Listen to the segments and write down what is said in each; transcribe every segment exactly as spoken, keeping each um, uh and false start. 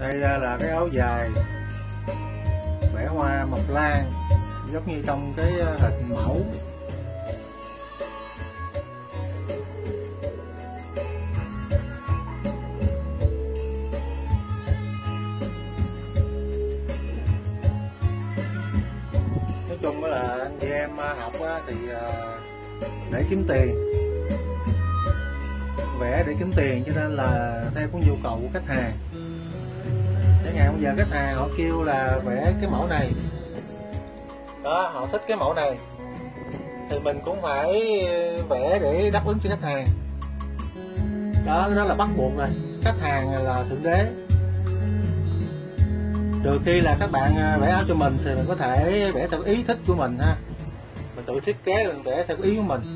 Đây là cái áo dài vẽ hoa mộc lan giống như trong cái hình mẫu. Nói chung là anh chị em học thì để kiếm tiền, vẽ để kiếm tiền, cho nên là theo cái nhu cầu của khách hàng. Chẳng hạn bây giờ khách hàng họ kêu là vẽ cái mẫu này đó, họ thích cái mẫu này thì mình cũng phải vẽ để đáp ứng cho khách hàng đó. Đó là bắt buộc rồi, khách hàng là thượng đế. Trừ khi là các bạn vẽ áo cho mình thì mình có thể vẽ theo ý thích của mình ha, mình tự thiết kế, mình vẽ theo ý của mình.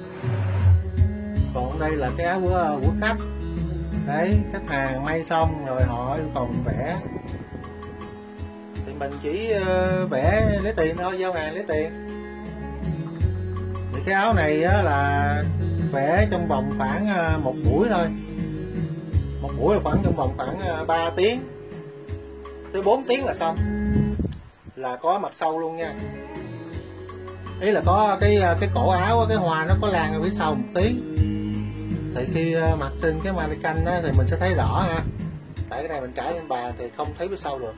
Còn đây là cái áo của, của khách đấy, khách hàng may xong rồi họ yêu cầu mình vẽ thì mình chỉ uh, vẽ lấy tiền thôi, giao hàng lấy tiền. Thì cái áo này á, là vẽ trong vòng khoảng uh, một buổi thôi, một buổi là khoảng trong vòng khoảng uh, ba tiếng tới bốn tiếng là xong, là có mặt sau luôn nha. Ý là có cái cái cổ áo, cái hoa nó có lan ở phía sau một tiếng, thì khi mặc trên cái mannequin đó thì mình sẽ thấy rõ ha. Tại cái này mình trải lên bà thì không thấy phía sau được.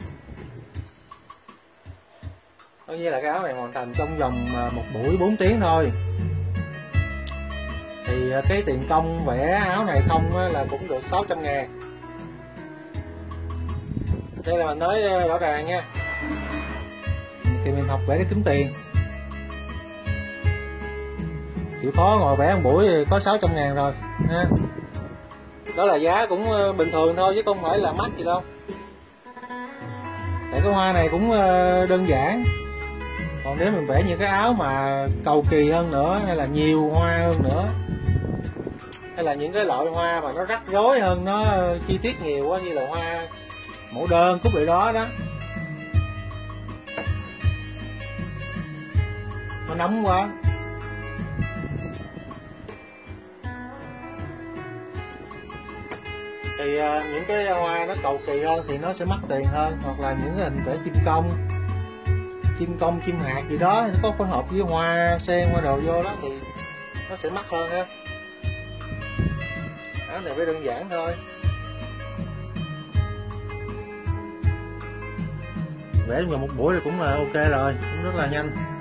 Tất nhiên là cái áo này hoàn thành trong vòng một buổi bốn tiếng thôi. Thì cái tiền công vẽ áo này không là cũng được sáu trăm ngàn. Đây là mình nói rõ ràng nha, thì mình học vẽ để kiếm tiền, chịu khó ngồi vẽ một buổi thì có sáu trăm ngàn rồi ha. Đó là giá cũng bình thường thôi chứ không phải là mắc gì đâu. Tại cái hoa này cũng đơn giản. Còn nếu mình vẽ những cái áo mà cầu kỳ hơn nữa, hay là nhiều hoa hơn nữa, hay là những cái loại hoa mà nó rắc rối hơn, nó chi tiết nhiều quá, như là hoa mẫu đơn, cúc lại đó đó, nó nóng quá, thì uh, những cái hoa nó cầu kỳ hơn thì nó sẽ mắc tiền hơn. Hoặc là những cái hình vẽ chim công, chim công, chim hạt gì đó, nó có phối hợp với hoa sen, hoa đồ vô đó thì nó sẽ mắc hơn ha. Áo này phải đơn giản thôi, vẽ vào một buổi thì cũng là ok rồi, cũng rất là nhanh.